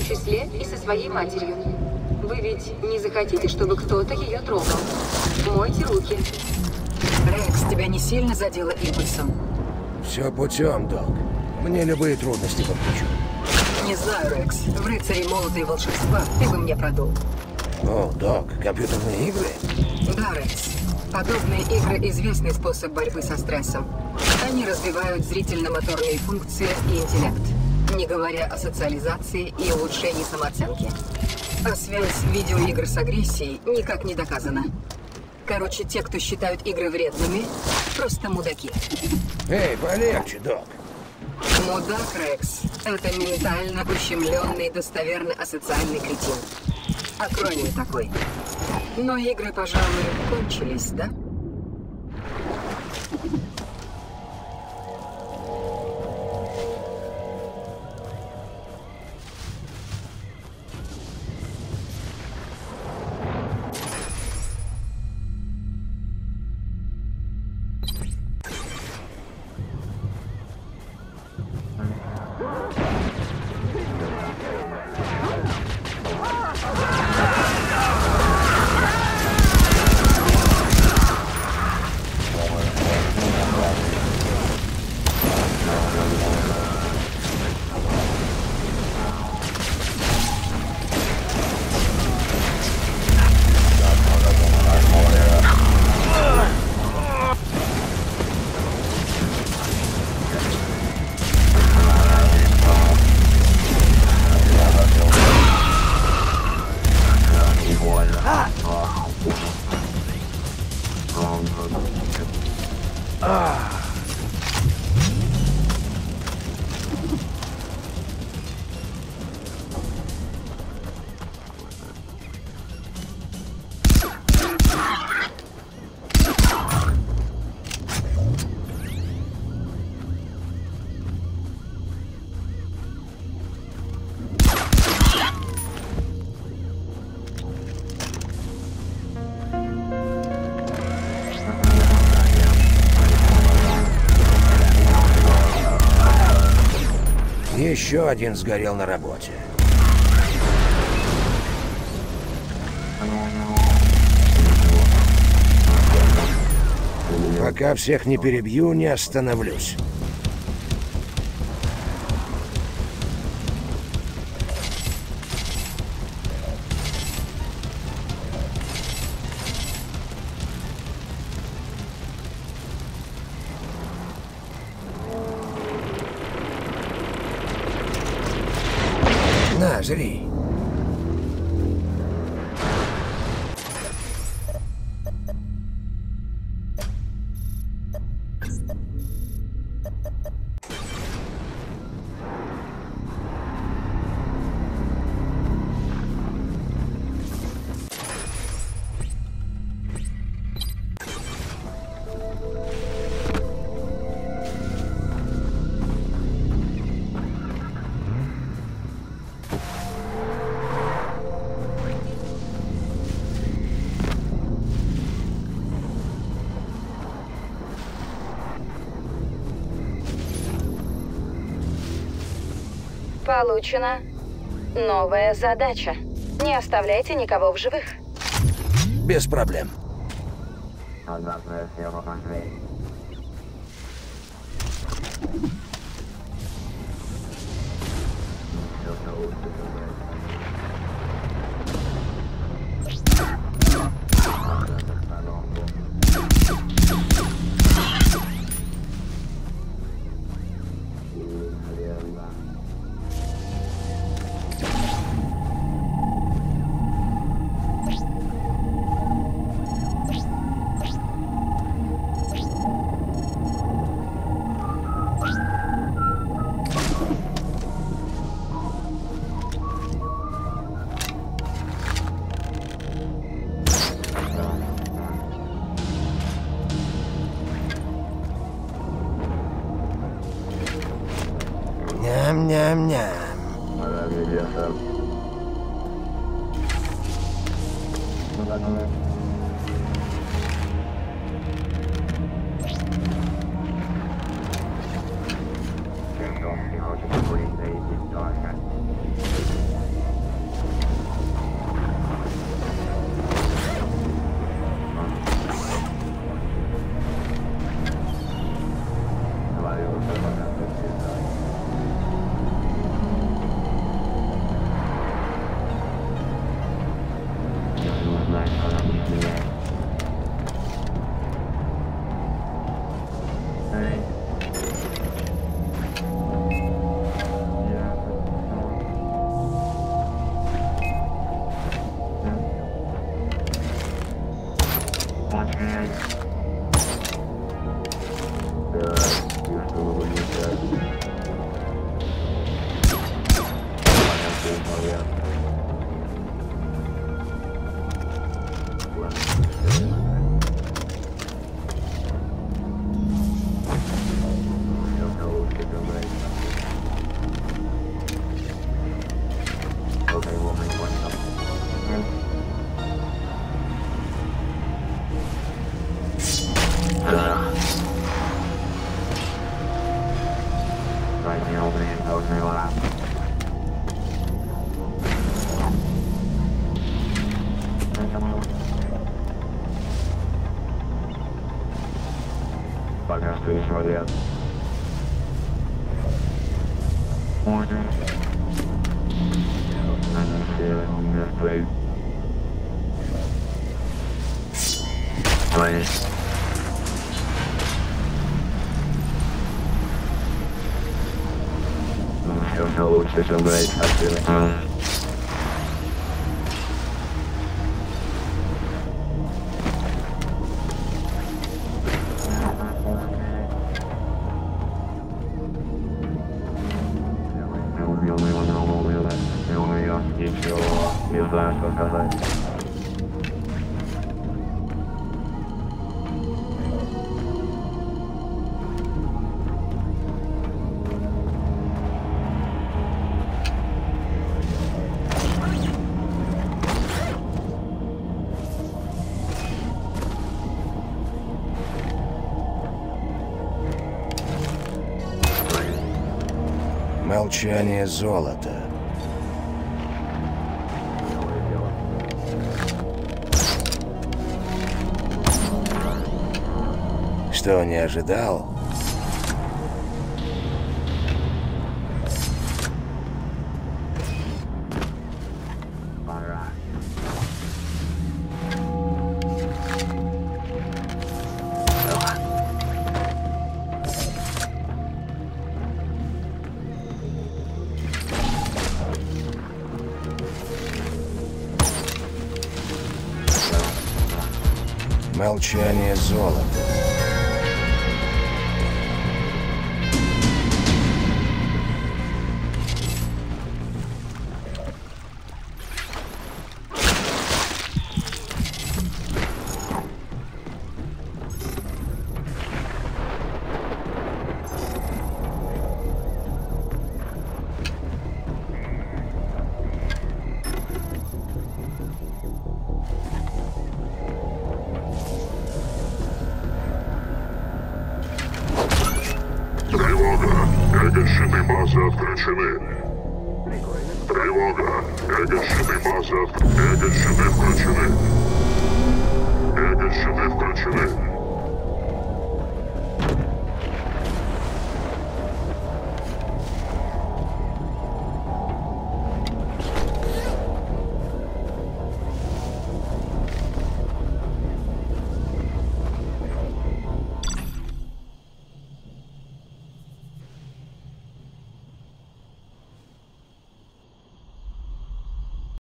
числе и со своей матерью. Вы ведь не захотите, чтобы кто-то ее трогал? Мойте руки. Рекс, тебя не сильно задело импульсом? Все путем, док. Мне любые трудности по плечу. Не знаю, Рекс. В рыцаре молота и волшебства ты бы мне продул. О, док, компьютерные игры? Да, Рекс. Подобные игры — известный способ борьбы со стрессом. Они развивают зрительно-моторные функции и интеллект, не говоря о социализации и улучшении самооценки. А связь видеоигр с агрессией никак не доказана. Короче, те, кто считают игры вредными, просто мудаки. Эй, полегче, док. Мудак, Рекс, это ментально ущемленный, достоверно асоциальный кретин. Акроним такой. Но игры, пожалуй, кончились, да? Еще один сгорел на работе. Пока всех не перебью, не остановлюсь. На, жри. Получена новая задача. Не оставляйте никого в живых. Без проблем. Ням-ням-ням. Молчание золота. Что, не ожидал? Молчание золота. Эго-щиты базы отключены. Тревога. Эго-щиты базы Эго-щиты включены. Эго-щиты включены.